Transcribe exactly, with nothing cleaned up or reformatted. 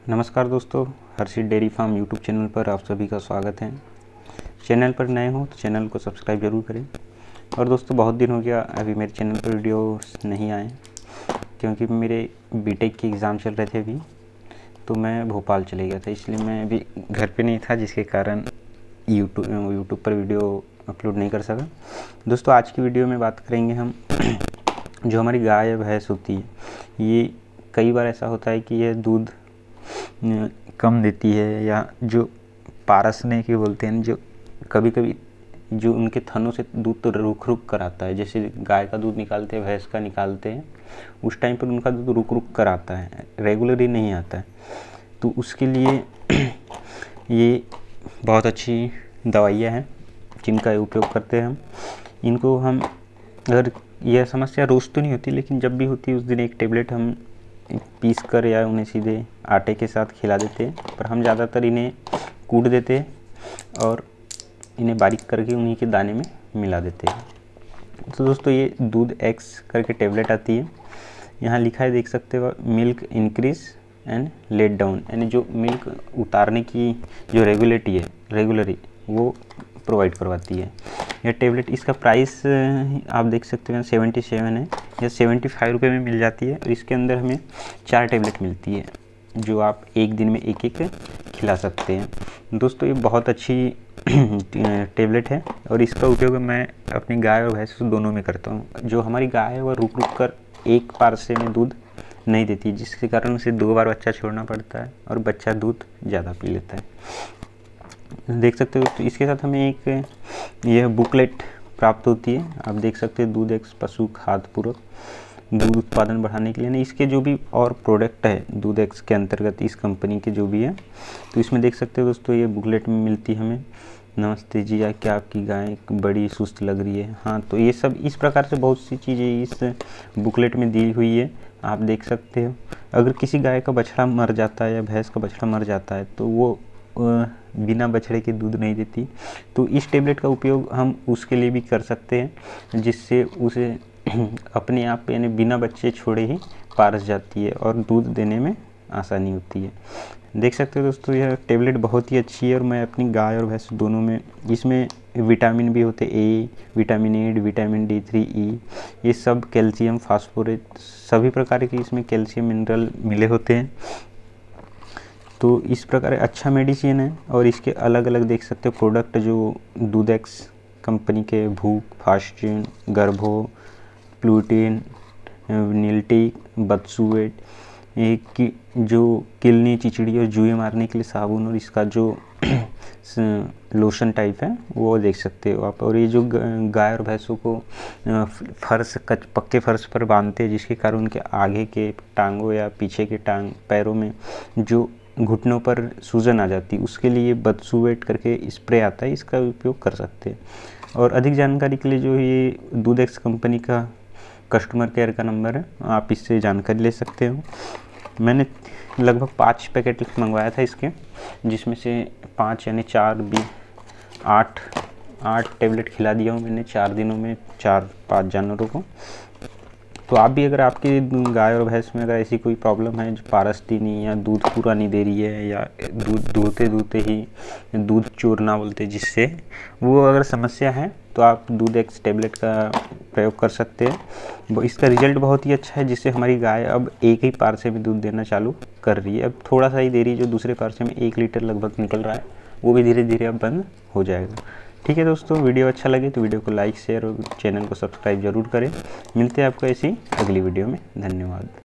नमस्कार दोस्तों, Harshit dairy farm YouTube channel पर आप सभी का स्वागत है। चैनल पर नए हो तो चैनल को सब्सक्राइब जरूर करें। और दोस्तों, बहुत दिन हो गया अभी मेरे चैनल पर वीडियो नहीं आए, क्योंकि मेरे बीटेक के एग्ज़ाम चल रहे थे अभी, तो मैं भोपाल चले गया था, इसलिए मैं अभी घर पे नहीं था, जिसके कारण यूट्यूब यूट्यूब पर वीडियो अपलोड नहीं कर सका। दोस्तों, आज की वीडियो में बात करेंगे हम जो हमारी गाय या भैंस होती है, ये कई बार ऐसा होता है कि यह दूध कम देती है, या जो पारसने के बोलते हैं, जो कभी कभी जो उनके थनों से दूध तो रुक रुक कर आता है। जैसे गाय का दूध निकालते हैं, भैंस का निकालते हैं, उस टाइम पर उनका दूध रुक रुक कर आता है, रेगुलरली नहीं आता है। तो उसके लिए ये बहुत अच्छी दवाइयाँ हैं जिनका उपयोग करते हैं हम। इनको हम, अगर यह समस्या रोज़ तो नहीं होती, लेकिन जब भी होती है उस दिन एक टेबलेट हम पीस कर या उन्हें सीधे आटे के साथ खिला देते हैं, पर हम ज़्यादातर इन्हें कूट देते हैं और इन्हें बारीक करके उन्हीं के दाने में मिला देते हैं। तो दोस्तों, ये दूध एक्स करके टेबलेट आती है, यहाँ लिखा है, देख सकते हो, milk increase and let down, यानी जो मिल्क उतारने की जो रेगुलेटी है, रेगुलरी वो प्रोवाइड करवाती है यह टेबलेट। इसका प्राइस आप देख सकते हैं सेवेंटी सेवन है, या सेवेंटी फाइव रुपये में मिल जाती है। और इसके अंदर हमें चार टेबलेट मिलती है, जो आप एक दिन में एक एक खिला सकते हैं। दोस्तों, ये बहुत अच्छी टेबलेट है, और इसका उपयोग मैं अपनी गाय और भैंस दोनों में करता हूँ। जो हमारी गाय है वह रुक रुक कर एक पारसे में दूध नहीं देती, जिसके कारण उसे दो बार बच्चा छोड़ना पड़ता है, और बच्चा दूध ज़्यादा पी लेता है। देख सकते हो, तो इसके साथ हमें एक यह बुकलेट प्राप्त होती है। आप देख सकते हैं, दूध एक्स पशु खाद्य पूरक दूध उत्पादन बढ़ाने के लिए। नहीं, इसके जो भी और प्रोडक्ट है दूध एक्स के अंतर्गत, इस कंपनी के जो भी है, तो इसमें देख सकते हो दोस्तों, ये बुकलेट में मिलती है हमें। नमस्ते जी, या क्या आपकी गाय बड़ी सुस्त लग रही है। हाँ, तो ये सब इस प्रकार से बहुत सी चीज़ें इस बुकलेट में दी हुई है, आप देख सकते हो। अगर किसी गाय का बछड़ा मर जाता है या भैंस का बछड़ा मर जाता है, तो वो बिना बछड़े के दूध नहीं देती, तो इस टेबलेट का उपयोग हम उसके लिए भी कर सकते हैं, जिससे उसे अपने आप, यानी बिना बच्चे छोड़े ही पारस जाती है और दूध देने में आसानी होती है। देख सकते हो दोस्तों, यह टेबलेट बहुत ही अच्छी है, और मैं अपनी गाय और भैंस दोनों में, इसमें विटामिन भी होते, A, vitamin A, vitamin D three, E, ये सब, कैल्शियम, फास्फोरेट, सभी प्रकार के इसमें कैल्शियम मिनरल मिले होते हैं। तो इस प्रकार अच्छा मेडिसिन है। और इसके अलग अलग देख सकते हो प्रोडक्ट, जो दूध एक्स कंपनी के भूख, फास्टिन, गर्भो, प्लूटीन, नीलटी, बदसूवेट, एक की जो किलनी, चिचड़ी और जुए मारने के लिए साबुन, और इसका जो लोशन टाइप है वो देख सकते हो आप। और ये जो गाय और भैंसों को फर्श, कच पक्के फर्श पर बांधते हैं, जिसके कारण उनके आगे के टांगों या पीछे के टांग पैरों में जो घुटनों पर सूजन आ जाती है, उसके लिए बदसूवेट करके स्प्रे आता है, इसका उपयोग कर सकते हैं। और अधिक जानकारी के लिए जो ये दूध एक्स कंपनी का कस्टमर केयर का नंबर है, आप इससे जानकारी ले सकते हो। मैंने लगभग पाँच पैकेट मंगवाया था इसके, जिसमें से पाँच यानी चार भी आठ आठ टेबलेट खिला दिया हूँ मैंने चार दिनों में, चार पाँच जानवरों को। तो आप भी, अगर आपकी गाय और भैंस में अगर ऐसी कोई प्रॉब्लम है, जो पारसती नहीं, या दूध पूरा नहीं दे रही है, या दूध दूहते दूहते ही दूध चोरना बोलते हैं, जिससे वो अगर समस्या है, तो आप दूध एक्स टेबलेट का प्रयोग कर सकते हैं। इसका रिजल्ट बहुत ही अच्छा है, जिससे हमारी गाय अब एक ही पारसे में दूध देना चालू कर रही है। अब थोड़ा सा ही दे रही है, जो दूसरे पारसे में एक लीटर लगभग निकल रहा है, वो भी धीरे धीरे अब बंद हो जाएगा। ठीक है दोस्तों, वीडियो अच्छा लगे तो वीडियो को लाइक, शेयर और चैनल को सब्सक्राइब जरूर करें। मिलते हैं आपको ऐसी अगली वीडियो में। धन्यवाद।